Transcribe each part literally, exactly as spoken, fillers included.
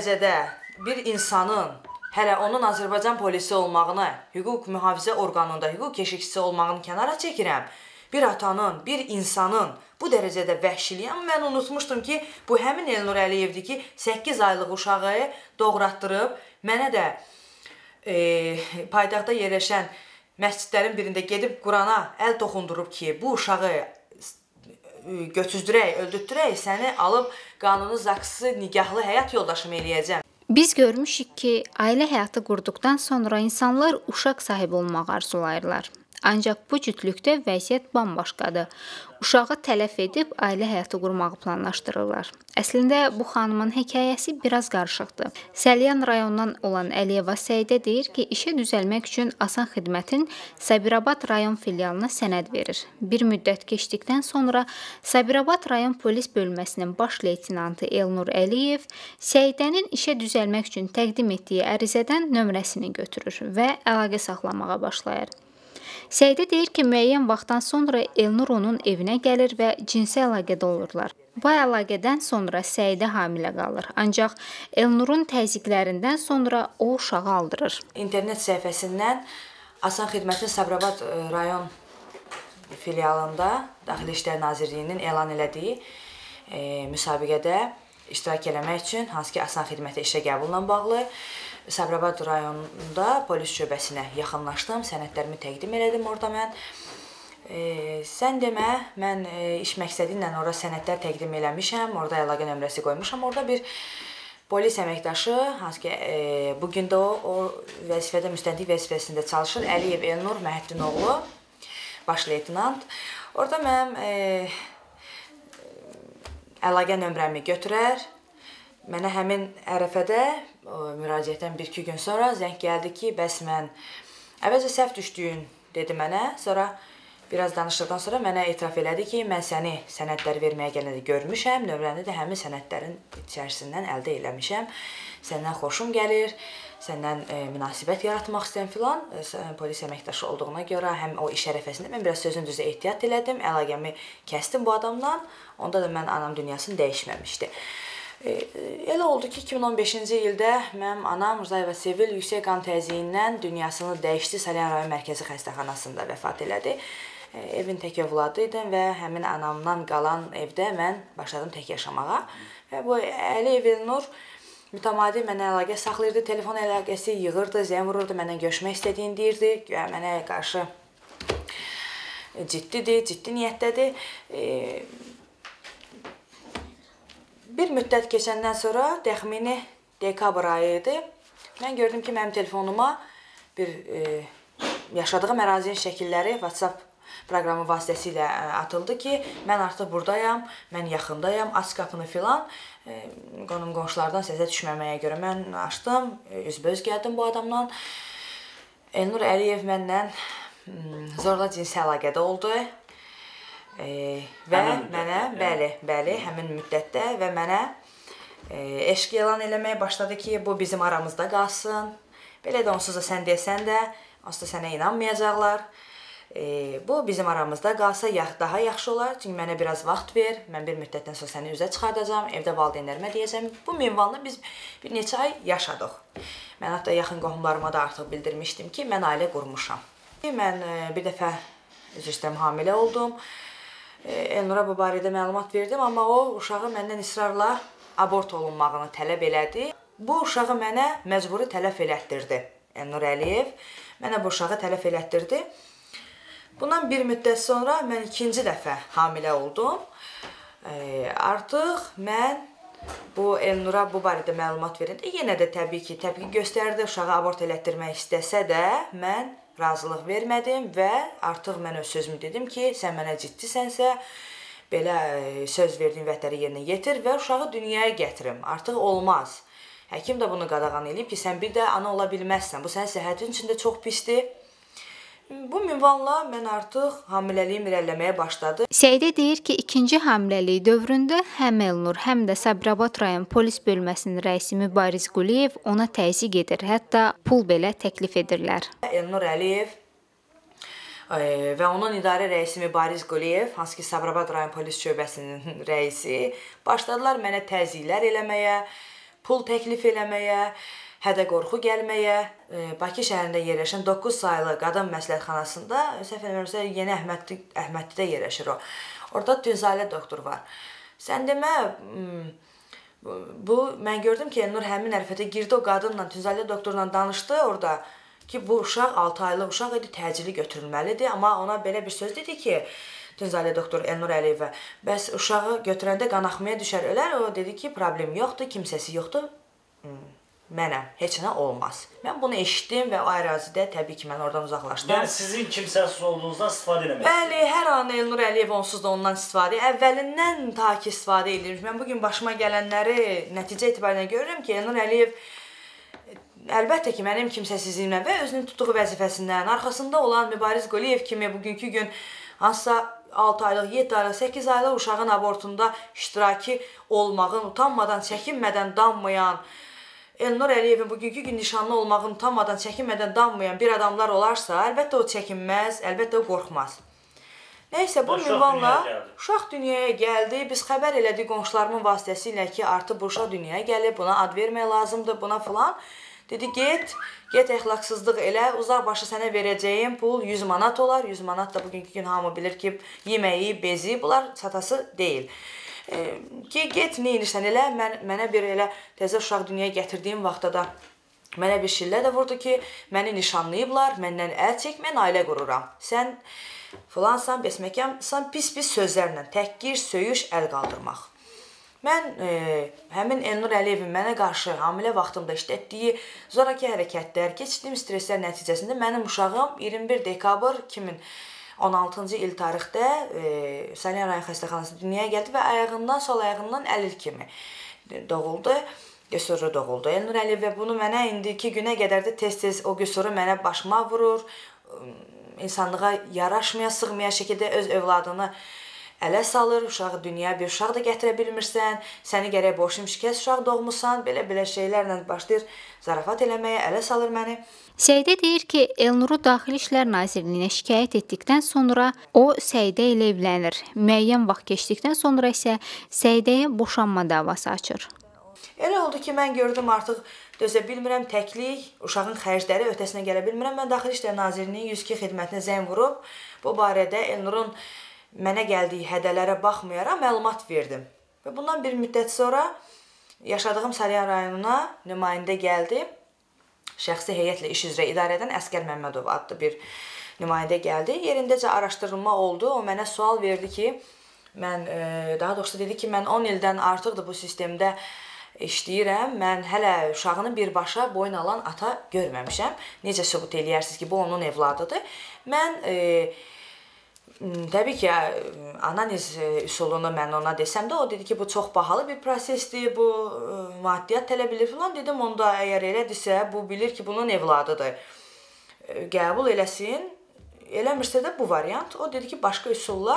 dərəcədə bir insanın hələ onun Azərbaycan polisi olmağını, hüquq mühafizə orqanında hüquq keşikçisi olmağını kənara çəkirəm. Bir atanın, bir insanın bu dərəcədə vəhşiliyi, amma mən unutmuşdum ki, bu həmin Elnur Əliyevdir ki, səkkiz aylıq uşağı doğratdırıb, mənə də e, paytaxtda yerləşən məscidlərin birində gedib Qurana əl toxundurub ki, bu uşağı götüzdürək, öldürtdürək, səni alıb qanuni zaksız nigahlı həyat yoldaşım eləyəcəm. Biz görmüşük ki, ailə həyatı qurduqdan sonra insanlar uşaq sahibi olmaq arzulayırlar. Ancaq bu cütlükdə vəziyyət bambaşqadır. Uşağı tələf edib ailə həyatı qurmağı planlaşdırırlar. Əslində bu xanımın hekayəsi biraz qarışıqdır. Səlyan rayonundan olan Əliyeva Səidə deyir ki, işə düzəlmək üçün Asan Xidmətin Sabirabad rayon filialına sənəd verir. Bir müddət keçdikdən sonra Sabirabad rayon polis bölməsinin baş leytenantı Elnur Əliyev Səidənin işə düzəlmək üçün təqdim etdiyi ərizədən nömrəsini götürür və əlaqə saxlamağa başlayır. Səidə deyir ki, müəyyən vaxtdan sonra Elnur onun evinə gəlir və cinsi əlaqədə olurlar. Bu əlaqədən sonra Səidə hamilə qalır. Ancaq Elnurun təzyiqlərindən sonra o uşağı aldırır. İnternet səhifəsindən Asan Xidmətin Sabirabad rayon filialında Daxili İşlər Nazirliyinin elan elədiyi e, müsabiqədə iştirak eləmək üçün, hansı ki Asan Xidmətə işə qəbulla bağlı, Sabirabad rayonunda polis şöbəsinə yaxınlaşdım, sənədlərimi təqdim elədim orada mən. E, sən demə, mən e, iş məqsədi ilə orada sənədlər təqdim eləmişəm, orada əlaqə nömrəsi qoymuşam. Orada bir polis əməkdaşı, hansı ki e, bugün də o, o vəzifədə, müstəntiq vəzifəsində çalışır, Əliyev Elnur Məhəddinoğlu, baş leytenant. Orada mənim e, əlaqə nömrəmi götürər. Mənə həmin ərəfədə müraciətdən bir-iki gün sonra zəng gəldi ki, bəs mən əvvəlcə səhv düşdüyün dedi mənə. Sonra biraz danışdıqdan sonra mənə etiraf elədi ki, mən səni sənədləri verməyə gələndə görmüşəm, nömrəni də həmin sənədlərin içərisindən əldə eləmişəm. Səndən xoşum gəlir, səndən e, münasibət yaratmaq istəyən filan. E, polis əməkdaşı olduğuna görə həm o iş ərəfəsində mən biraz sözün düzə ehtiyat elədim, əlaqəmi kəsdim bu adamdan. Onda da mən anam dünyasını dəyişməmişdi. Elə oldu ki, iki min on beşinci ildə mənim anam Muzayeva Sevil yüksək qan təzyiqindən dünyasını dəyişdi. Səlyan rayon mərkəzi xəstəxanasında vəfat elədi. Evin tək övladı idim və həmin anamdan qalan evdə mən başladım tək yaşamağa. Və bu Əliyev Elnur mütəmadi mənə əlaqə saxlayırdı, telefon əlaqəsi yığırdı, zəng vururdu, məndən görüşmək istədiyini deyirdi. Mənə qarşı ciddidir, ciddi niyyətdədir. Bir müddət keçəndən sonra, təxmini dekabr ayı idi, mən gördüm ki, mənim telefonuma bir e, yaşadığım ərazinin şəkilləri WhatsApp proqramı vasitəsilə atıldı ki, mən artıq buradayam, mən yaxındayam, aç qapını filan. E, qonum qonşulardan səsə düşməməyə görə mən açdım, üzbəüz gəldim bu adamdan. Elnur Əliyev məndən zorla cinsi əlaqədə oldu. E, və mənə, bəli, bəli, həmin müddətdə və mənə e, eşq elan eləməyə başladı ki, bu bizim aramızda qalsın. Belə də onsuz da sən desən də, onsuz da sənə inanmayacaqlar. E, bu bizim aramızda qalsa yax, daha yaxşı olar. Çünki mənə biraz vaxt ver, mən bir müddətdən sonra səni üzə çıxardacağam, evdə valideynlərimə deyəcəm. Bu minvanla biz bir neçə ay yaşadıq. Mən hətta yaxın qohumlarıma da artıq bildirmişdim ki, mən ailə qurmuşam. Mən e, bir dəfə üzr istəyirəm, hamilə oldum. Elnura bu barədə məlumat verdim, amma o uşağı məndən israrla abort olunmağını tələb elədi. Bu uşağı mənə məcburi tələf elətdirdi. Elnur Əliyev mənə bu uşağı tələf elətdirdi. Bundan bir müddət sonra mən ikinci dəfə hamilə oldum. E, artıq mən bu Elnura bu barədə məlumat verəndə yenə də təbii ki, təbii göstərdi. Uşağı abort elətdirmək istəsə də mən razılıq vermədim və artıq mən öz sözümü dedim ki, sən mənə ciddisənsə, belə söz verdiyin vədləri yerinə yetir və uşağı dünyaya gətirim. Artıq olmaz. Həkim də bunu qadağan eləyib ki, sən bir də ana ola bilməzsən. Bu sənin səhhətin üçün də çox pisdir. Bu minvanla mən artıq hamiləliyim irəliləməyə başladı. Səidə deyir ki, ikinci hamiləliyi dövründə həm Elnur, həm də Sabirabad rayon polis bölməsinin rəisi Mübariz Quliyev ona təzyiq edir, hətta pul belə təklif edirlər. Elnur Əliyev e, və onun idarə rəisi Mübariz Quliyev, hansı ki Sabirabad rayon polis şöbəsinin rəisi, başladılar mənə təzyiqlər eləməyə. pul təklif eləməyə, hədə-qorxu gəlməyə Bakı şəhərində yerləşən doqquz saylı qadın məsləhətxanasında, səhv eləmirəmsə, Yeni Əhmədli, Əhmədlidə yerləşir o. Orada Tünzalə doktor var. Sən demə, bu, mən gördüm ki, Elnur həmin ərifətə girdi, o qadınla, Tünzalə doktorla danışdı orada ki, bu uşaq altı aylıq uşaq idi, təcili götürülməlidir, amma ona belə bir söz dedi ki, Tünzalə doktor Elnur Əliyevə, bəs uşağı götürəndə qanaxmaya düşər ölər, o dedi ki, problem yoxdur, kimsəsi yoxdur, mənəm, heç nə olmaz. Mən bunu eşitdim və o ərazidə təbii ki, mən oradan uzaqlaşdım. Yəni sizin kimsəsiz olduğunuzdan istifadə eləmək? Bəli, hər an Elnur Əliyev onsuz da ondan istifadə, əvvəlindən ta ki istifadə edirmiş. Mən bugün başıma gələnləri nəticə etibarilə görürəm ki, Elnur Əliyev əlbəttə ki, mənim kimsəsizliyimlə və özünün tutduğu vəzifəsindən, arxasında olan Mübariz Quliyev kimi bugünkü gün hansısa altı aylıq, yeddi aylıq, səkkiz aylıq uşağın abortunda iştiraki olmağın, utanmadan, çəkinmədən danmayan, Elnur Əliyevin bugünkü gün nişanlı olmağın utanmadan, çəkinmədən danmayan bir adamlar olarsa, əlbəttə o çəkinməz, əlbəttə o qorxmaz. Nəysə, bu ünvanla uşaq dünyaya gəldi. Biz xəbər elədik qonşularımın vasitəsilə ki, artıq bu uşaq dünyaya gəlib, buna ad vermək lazımdır, buna filan. Dedi, get, get əxlaqsızlıq elə, uzaq başı sənə verəcəyim pul yüz manat olar. yüz manat da bugünkü gün hamı bilir ki, yeməyi, bezi, bunlar çatası deyil. Ki, get, nə inirsən elə, mən, mənə bir elə təzə uşaq dünyaya gətirdiyim vaxtda da mənə bir şillə də vurdu ki, məni nişanlayıblar, məndən əl çək, mən ailə qururam. Sən filansan, besməkamsan, pis-pis sözlərlə, təhqir, söyüş, əl qaldırmaq. Mən e, həmin Elnur Əliyevin mənə qarşı hamilə vaxtımda işlətdiyi zoraki hərəkətlər, keçdiyim streslər nəticəsində mənim uşağım iyirmi bir dekabr iki min on altıncı il tarixdə e, Salyan rayon xəstəxanasında dünyaya gəldi və ayağından, sol ayağından əlir kimi doğuldu, qüsurlu doğuldu. Elnur Əliyev və bunu mənə indiki günə qədər də tez-tez o qüsuru mənə başıma vurur, insanlığa yaraşmaya, sığmaya şəkildə öz övladını ələ salır, uşağı dünyaya bir uşaq da gətirə bilmirsən, səni gərək boşum şikəst uşaq doğmusan, belə-belə şeylərlə başlayır zarafat eləməyə, ələ salır məni. Səidə deyir ki, Elnuru Daxili İşlər Nazirliyinə şikayət etdikdən sonra o Səidə ilə evlənir. Müəyyən vaxt keçdikdən sonra isə Səidəyə boşanma davası açır. Elə oldu ki, mən gördüm artıq dözə bilmirəm, təklik, uşağın xərcləri öhdəsinə gələ bilmirəm. Mən Daxili İşlər Nazirliyinin yüz iki xidmətinə zəng vurub, bu barədə Elnurun mənə gəldiyi hədələrə baxmayaraq məlumat verdim. Və bundan bir müddət sonra yaşadığım Salyan rayonuna nümayəndə gəldi. Şəxsi heyətlə iş üzrə idarə edən Əsgər Məmmədov adlı bir nümayəndə gəldi. Yerindəcə araşdırılma oldu. O mənə sual verdi ki, mən, daha doğrusu dedi ki, mən on ildən artıqdır bu sistemdə işləyirəm. Mən hələ uşağını birbaşa boyun alan ata görməmişəm. Necə sübut eləyərsiniz ki, bu onun evladıdır. Mən e, Təbii ki, analiz üsulunu mən ona desəm də, o dedi ki, bu çox bahalı bir prosesdir, bu maddiyyat tələb edir filan. Dedim, onda əgər elədirsə, bu bilir ki, bunun evladıdır. Qəbul eləsin, eləmirsə də bu variant. O dedi ki, başqa üsulla.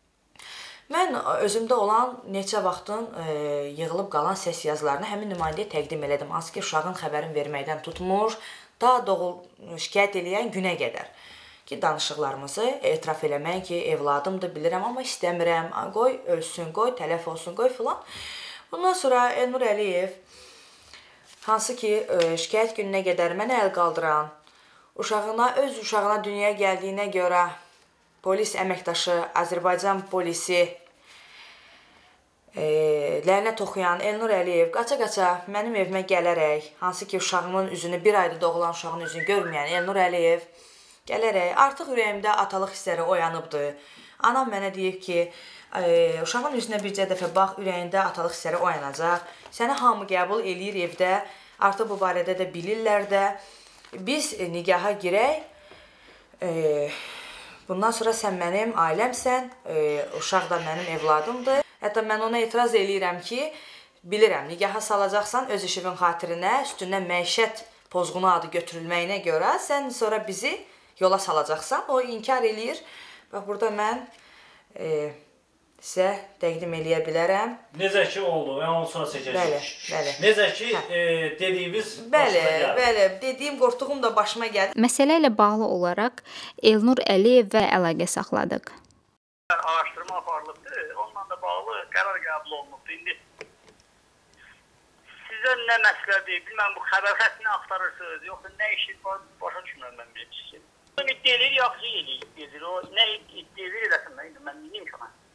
Mən özümdə olan neçə vaxtın yığılıb qalan səs yazılarını həmin nümayəndəyə təqdim elədim. Hansı ki, uşağın xəbərin verməkdən tutmur, daha doğul şikayət eləyən günə qədər. Ki, danışıqlarımızı etiraf eləmək ki, evladımdır, bilirəm, amma istəmirəm, qoy ölsün, qoy tələf olsun, qoy filan. Bundan sonra Elnur Əliyev, hansı ki, şikayət gününə qədər mənə əl qaldıran, uşağına, öz uşağına dünyaya gəldiyinə görə polis əməkdaşı, Azərbaycan polisi e, lənət oxuyan Elnur Əliyev qaça-qaça mənim evimə gələrək, hansı ki, uşağımın üzünü, bir ayda doğulan uşağın üzünü görməyən Elnur Əliyev, gələrək, artıq ürəyimdə atalıq hissləri oyanıbdır. Anam mənə deyib ki, e, uşağın üzünə bircə dəfə bax, ürəyində atalıq hissləri oyanacaq. Səni hamı qəbul eləyir evdə, artıq bu barədə də bilirlər də. Biz e, nigaha girək, e, bundan sonra sən mənim ailəmsən, e, uşaq da mənim evladımdır. Hətta mən ona etiraz eləyirəm ki, bilirəm, nigaha salacaqsan öz işivin xatirinə, üstündən məişət pozğunu adı götürülməyinə görə sən sonra bizi yola salacaqsan, o inkar eləyir. Bax, burada mən e, sizə təqdim eləyə bilərəm. Necə ki oldu, mən onu sonra seçəcəm. Bəli, bəli. Necə ki e, dediyimiz bəli, başına gəldi. Bəli, dediyim, qorxduğum da başıma gəldi. Məsələ ilə bağlı olaraq Elnur Əliyevlə əlaqə saxladıq. Araşdırma aparılıbdır, onunla da bağlı qərar qəbul olunubdur. İndi sizə nə məsləhətdir, bilməm bu xəbər xəttini axtarırsınız, yoxsa nə işi var, başa düşmürəm mən bir şey. İddia edir, yaxşı edir, edir. O nə iddia edir eləsin, mən, mən bilmiyim ki ona.